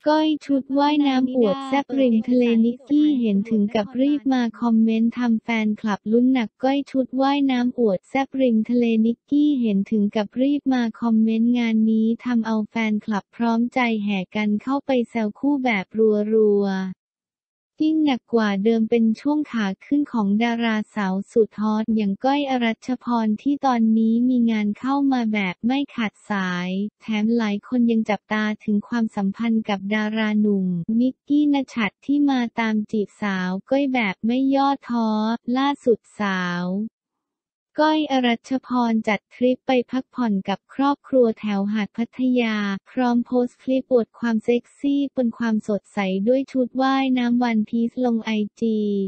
ก้อยชุดว่ายน้ำอวดแซ่บริมทะเลนิกกี้เห็นถึงกับรีบมาคอมเมนต์ทำแฟนคลับลุ้นหนักก้อยชุดว่ายน้ำอวดแซ่บริมทะเลนิกกี้เห็นถึงกับรีบมาคอมเมนต์งานนี้ทำเอาแฟนคลับพร้อมใจแห่กันเข้าไปแซวคู่แบบรัวๆยิ่งหนักกว่าเดิมเป็นช่วงขาขึ้นของดาราสาวสุดฮอตอย่างก้อยอรัชพรที่ตอนนี้มีงานเข้ามาแบบไม่ขาดสายแถมหลายคนยังจับตาถึงความสัมพันธ์กับดาราหนุ่มนิกกี้ณชัดที่มาตามจีบสาวก้อยแบบไม่ย่อท้อล่าสุดสาวก้อยอรัชพรจัดทริปไปพักผ่อนกับครอบครัวแถวหาดพัทยาพร้อมโพสต์คลิปอวดความเซ็กซี่บนความสดใสด้วยชุดว่ายน้ำวันพีซลงIG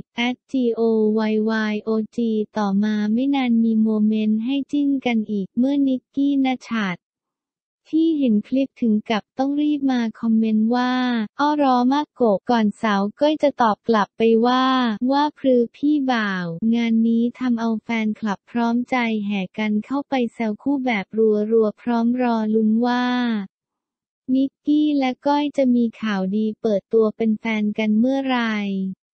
@GOYYOG ต่อมาไม่นานมีโมเมนต์ให้จิ้นกันอีกเมื่อนิกกี้ณชัดที่เห็นคลิปถึงกับต้องรีบมาคอมเมนต์ว่าอ้อรอมากโกะก่อนสาวก้อยจะตอบกลับไปว่าพรือพี่บ่าวงานนี้ทำเอาแฟนคลับพร้อมใจแห่กันเข้าไปแซวคู่แบบรัวๆพร้อมรอลุ้นว่านิกกี้และก้อยจะมีข่าวดีเปิดตัวเป็นแฟนกันเมื่อไหร่